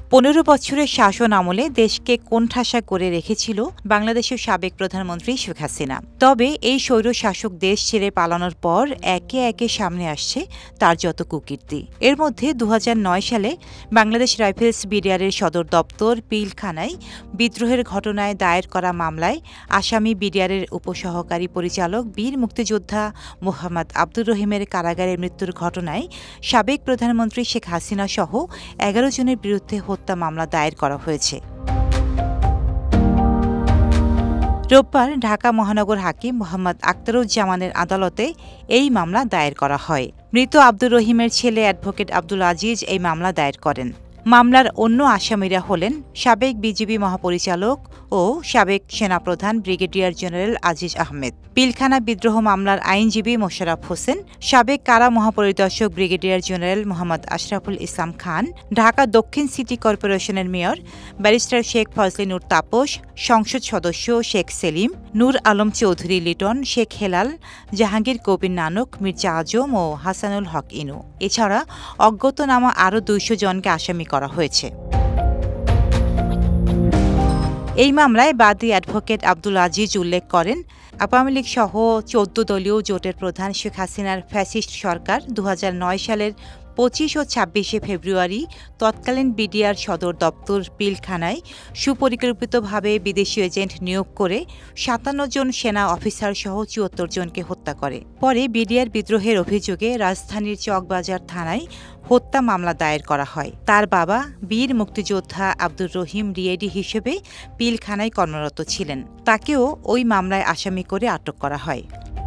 15 বছরের শাসন আমলে দেশকে কোণঠাসা করে রেখেছিল বাংলাদেশের সাবেক প্রধানমন্ত্রী শেখ হাসিনা। তবে এই স্বৈরশাসক দেশ ছেড়ে পালানোর পর একে একে সামনে আসছে তার যত কুকীর্তি। এর মধ্যে 2009 সালে বাংলাদেশ রাইফেলস বিডিআরের সদর দপ্তর পিলখানায় বিদ্রোহের ঘটনায় দায়ের করা মামলায় আসামি বিডিআরের উপসহকারী পরিচালক বীর মুক্তিযোদ্ধা মোহাম্মদ আব্দুর রহিমের কারাগারে মৃত্যুর ঘটনায় সাবেক প্রধানমন্ত্রী শেখ হাসিনা সহ 11 জনের বিরুদ্ধে হত্যা মামলা দায়ের করা হয়েছে। রোববার ঢাকা মহানগর হাকিম মোহাম্মদ আখতারুজ্জামানের আদালতে এই মামলা দায়ের করা হয়। মৃত আব্দুর রহিমের ছেলে অ্যাডভোকেট আব্দুল আজিজ এই মামলা দায়ের করেন। মামলার অন্য আসামিরা হলেন সাবেক বিজিবি মহাপরিচালক ও সাবেক সেনাপ্রধান ব্রিগেডিয়ার জেনারেল আজিজ আহমেদ, পিলখানা বিদ্রোহ মামলার আইনজীবী মোশাররফ হোসেন, সাবেক কারা মহাপরিদর্শক ব্রিগেডিয়ার জেনারেল মোহাম্মদ আশরাফুল ইসলাম খান, ঢাকা দক্ষিণ সিটি কর্পোরেশনের মেয়র ব্যারিস্টার শেখ ফজলে নূর তাপস, সংসদ সদস্য শেখ সেলিম, নূর আলম চৌধুরী লিটন, শেখ হেলাল, জাহাঙ্গীর কবির নানক, মির্জা আজম ও হাসানুল হক ইনু। এছাড়া অজ্ঞাতনামা আরও 200 জনকে আসামি করা হয়েছে। এই মামলায় বাদী অ্যাডভোকেট আব্দুল আজিজ উল্লেখ করেন, আওয়ামী লীগ সহ 14 দলীয় জোটের প্রধান শেখ হাসিনার ফ্যাসিস্ট সরকার 2009 সালের 25 ও 26 ফেব্রুয়ারি তৎকালীন বিডিআর সদর দপ্তর পিলখানায় সুপরিকল্পিতভাবে বিদেশি এজেন্ট নিয়োগ করে 57 জন সেনা অফিসার সহ 74 জনকে হত্যা করে। পরে বিডিআর বিদ্রোহের অভিযোগে রাজধানীর চকবাজার থানায় হত্যা মামলা দায়ের করা হয়। তার বাবা বীর মুক্তিযোদ্ধা আব্দুর রহিম ডিএডি হিসেবে পিলখানায় কর্মরত ছিলেন। তাকেও ওই মামলায় আসামি করে আটক করা হয়।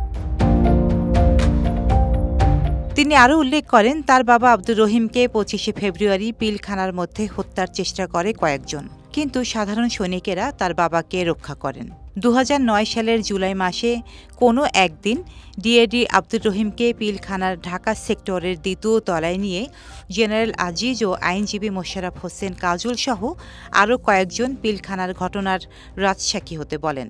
তিনি আরও উল্লেখ করেন, তার বাবা আব্দুর রহিমকে 25 ফেব্রুয়ারি পিলখানার মধ্যে হত্যার চেষ্টা করে কয়েকজন, কিন্তু সাধারণ সৈনিকেরা তার বাবাকে রক্ষা করেন। 2009 সালের জুলাই মাসে কোনো একদিন ডিএডি আব্দুর রহিমকে পিলখানার ঢাকা সেক্টরের 2য় তলায় নিয়ে জেনারেল আজিজ ও আইনজীবী মোশাররফ হোসেন কাজল সহ আরও কয়েকজন পিলখানার ঘটনার রাজসাক্ষী হতে বলেন।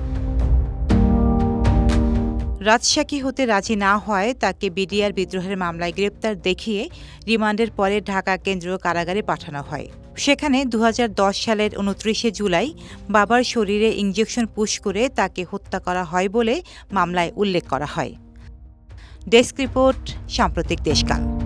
রাজসাক্ষী হতে রাজি না হওয়ায় তাকে বিডিআর বিদ্রোহের মামলায় গ্রেপ্তার দেখিয়ে রিমান্ডের পরে ঢাকা কেন্দ্রীয় কারাগারে পাঠানো হয়। সেখানে 2010 সালের 29 জুলাই বাবার শরীরে ইনজেকশন পুশ করে তাকে হত্যা করা হয় বলে মামলায় উল্লেখ করা হয়। ডেস্ক রিপোর্ট, সাম্প্রতিক দেশকাল।